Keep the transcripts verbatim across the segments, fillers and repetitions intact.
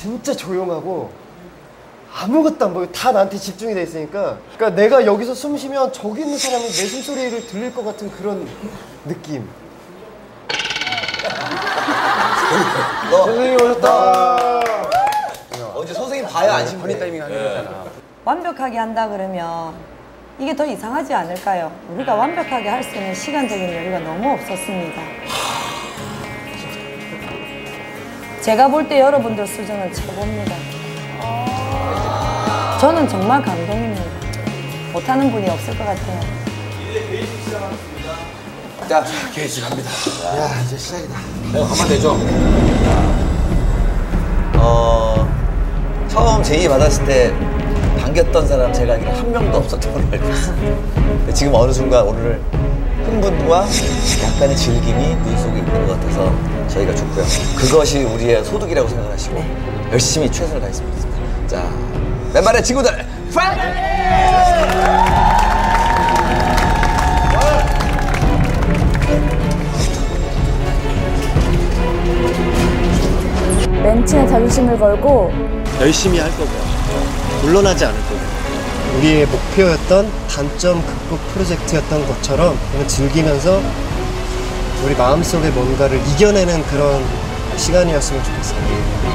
진짜 조용하고 아무것도 안 보여. 다 나한테 집중이 돼 있으니까. 그러니까 내가 여기서 숨 쉬면 저기 있는 사람이 내 숨소리를 들릴 것 같은 그런 느낌. 너, 선생님 오셨다. 언제 선생님 봐야 안심해. 타이밍 하는 거잖아. 완벽하게 한다 그러면 이게 더 이상하지 않을까요? 우리가 완벽하게 할 수 있는 시간적인 여유가 너무 없었습니다. 제가 볼 때 여러분들 수준은 최고입니다. 저는 정말 감동입니다. 못하는 분이 없을 것 같아요. 자, 게이지 갑니다. 야, 이제 시작이다. 어, 가만 내줘. 어, 처음 제의 받았을 때 반겼던 사람 제가 알기로 한 명도 없었던 걸로 알고 있어요. 근데 지금 어느 순간 오늘 흥분과 약간의 즐김이 눈 속에 있는 것 같아서 저희가 좋고요. 그것이 우리의 소득이라고 생각하시고 열심히 최선을 다했으면 좋겠습니다. 자, 맨발의 친구들, 파이팅! 멘트에 자존심을 걸고 열심히 할 거고요. 물러나지 않을 거고요. 우리의 목표였던 단점 극복 프로젝트였던 것처럼 그냥 즐기면서 우리 마음속에 뭔가를 이겨내는 그런 시간이었으면 좋겠어요.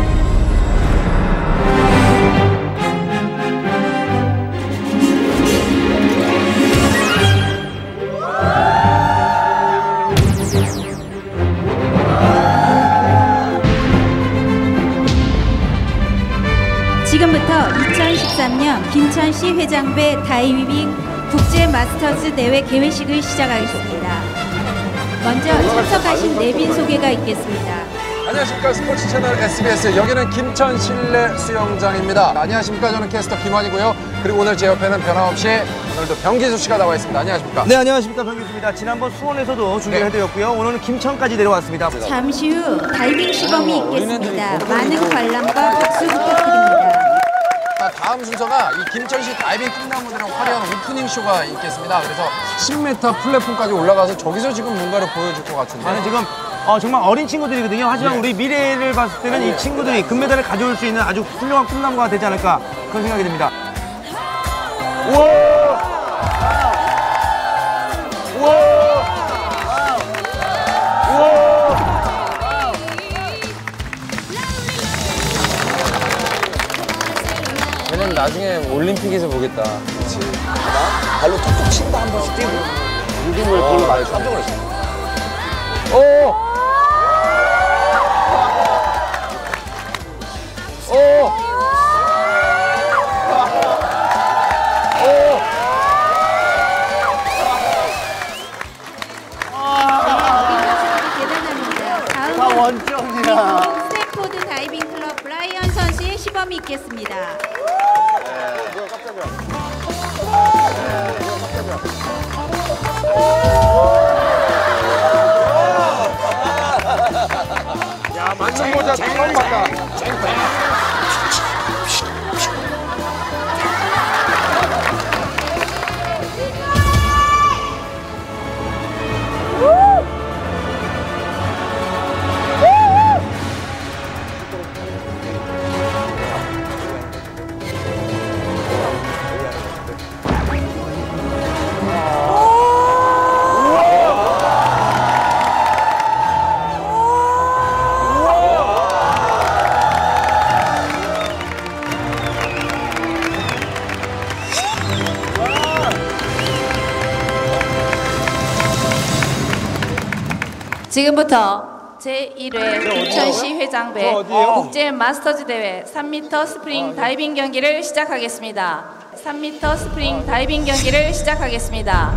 지금부터 이천십삼 년 김천시 회장배 다이빙 국제 마스터즈 대회 개회식을 시작하겠습니다. 먼저 참석하신 내빈 소개가 있겠습니다. 안녕하십니까. 스포츠 채널 에스비에스, 여기는 김천 실내 수영장입니다. 안녕하십니까. 저는 캐스터 김환이고요. 그리고 오늘 제 옆에는 변함없이 오늘도 병기수 씨가 나와 있습니다. 안녕하십니까. 네, 안녕하십니까. 병기수입니다. 지난번 수원에서도 중계를 네. 해드렸고요. 오늘은 김천까지 내려왔습니다. 잠시 후 다이빙 시범이 있겠습니다. 많은 관람과 박수 부탁드립니다. 다음 순서가 이 김천시 다이빙 꿈나무들의 화려한 오프닝 쇼가 있겠습니다. 그래서 십 미터 플랫폼까지 올라가서 저기서 지금 뭔가를 보여줄 것 같은데. 저는 지금 어, 정말 어린 친구들이거든요. 하지만 네. 우리 미래를 봤을 때는 네. 이 친구들이 금메달을 가져올 수 있는 아주 훌륭한 꿈나무가 되지 않을까 그런 생각이 듭니다. 우와! 우와! 우와! 왜냐면 나중에 올림픽에서 보겠다. 그렇지. 발로 톡톡 친다 한 번씩 뛰고. 모든 걸 볼로 말해줘. 깜짝 놀랐어. 오! 오! 대단합니다. 다음은 원정이야. 스탠포드 다이빙 클럽 브라이언 선수의 시범이 있겠습니다. 야, 맞춤 모자 처음 봤다. 지금부터 제일 회 김천시 회장배 국제 마스터즈 대회 삼 미터 스프링 다이빙 경기를 시작하겠습니다. 삼 미터 스프링 다이빙 경기를 시작하겠습니다.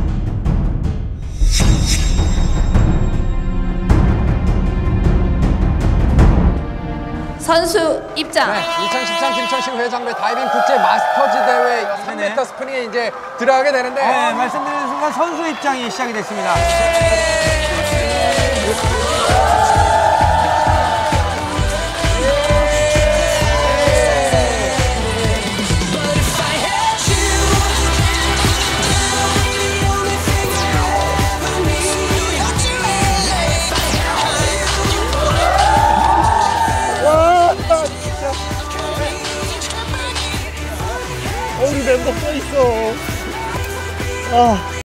선수 입장. 네, 이천십삼 김천시 회장배 다이빙 국제 마스터즈 대회 삼 미터 스프링에 이제 들어가게 되는데. 네, 말씀드리는 순간 선수 입장이 시작이 됐습니다. 멤버 써 있어. 아.